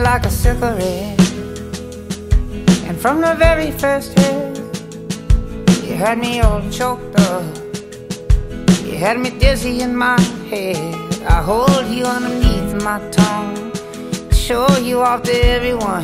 like a cigarette. And from the very first hit, you had me all choked up. You had me dizzy in my head. I hold you underneath my tongue, show you off to everyone.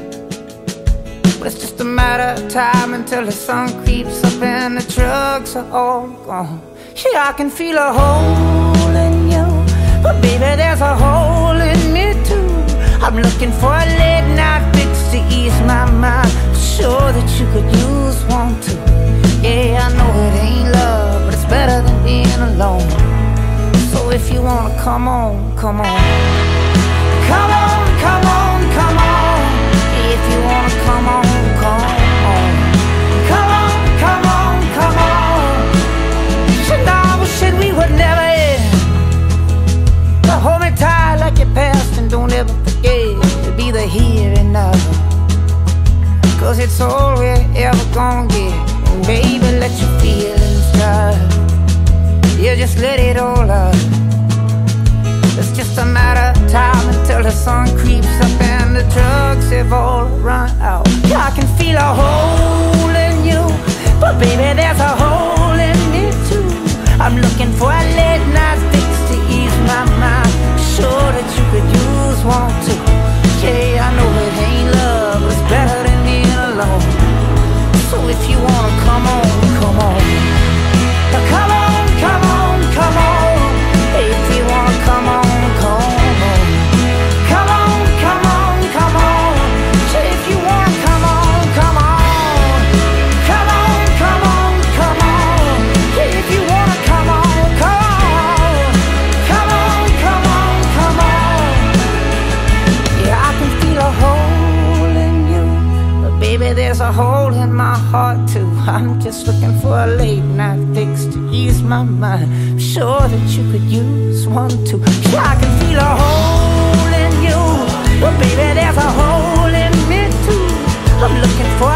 But it's just a matter of time until the sun creeps up and the drugs are all gone. Yeah, I can feel a hole in you, but baby, there's a hole in me too. I'm looking for a late night fix to ease my mind. Sure that you could use one too. Yeah, I know it ain't love, but it's better than being alone. So if you wanna come on, come on. Come on, come on, come on. If you wanna come on, come on. Come on, come on, come on. Shit, nah, but shit, we would never end. But hold me tight like your past and don't ever forget to be the here and now. Cause it's all we're ever gonna get. And baby, let your feelings drive. Yeah, just let it all out. It's just a matter of time until the sun creeps up and the drugs have all run out. Yeah, I can feel a hole in you, but baby, there's a hole in me too. I'm looking for a late night fix to ease my mind. Sure that you could use one too. Yeah, I know it ain't love, but it's better than being alone. So if you wanna come on, come on. Now come on, come on, come on. Hey, if you wanna come on, come on. Come on, come on, come on. Say if you wanna come on, come on. Come on, come on, come on. Hey, if you wanna come on, come on. Come on, come on, come on. Yeah, I can feel a hole in you, but baby, there's a hole in my heart too. I'm just looking for a late night fix to ease my mind. I'm sure that you could use one too. Yeah, I can feel a hole in you, but baby, there's a hole in me too. I'm looking for